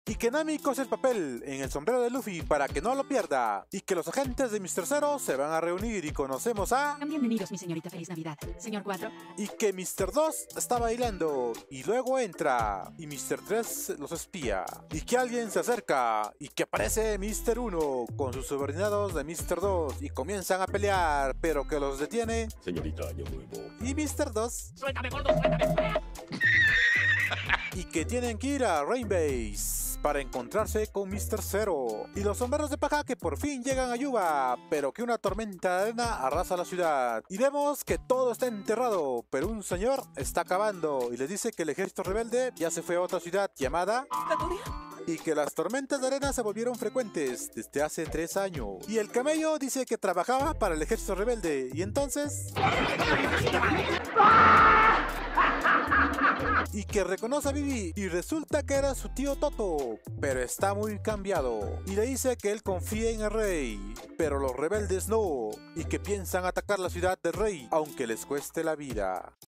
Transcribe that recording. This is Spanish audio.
y que Nami cose el papel en el sombrero de Luffy para que no lo pierda, y que los agentes de Mr. Zero se van a reunir y conocemos a... Bienvenidos, mi señorita, feliz Navidad. Señor 4. Y que Mr. 2 está bailando y luego entra y Mr. 3 los espía, y que alguien se acerca y que aparece Mr. 1 con sus subordinados de Mr. 2 y comienzan a pelear, pero que los detiene Señorita, yo vuelvo. y Mr. 2, ¡Suéltame, gordo, suéltame! y que tienen que ir a Rain Base para encontrarse con Mr. Zero y los sombreros de paja que por fin llegan a Yuba, pero que una tormenta de arena arrasa la ciudad. Y vemos que todo está enterrado, pero un señor está acabando y les dice que el ejército rebelde ya se fue a otra ciudad llamada... y que las tormentas de arena se volvieron frecuentes desde hace 3 años. Y el camello dice que trabajaba para el ejército rebelde y entonces... y que reconoce a Vivi y resulta que era su tío Toto, pero está muy cambiado y le dice que él confía en el rey, pero los rebeldes no, y que piensan atacar la ciudad del rey aunque les cueste la vida.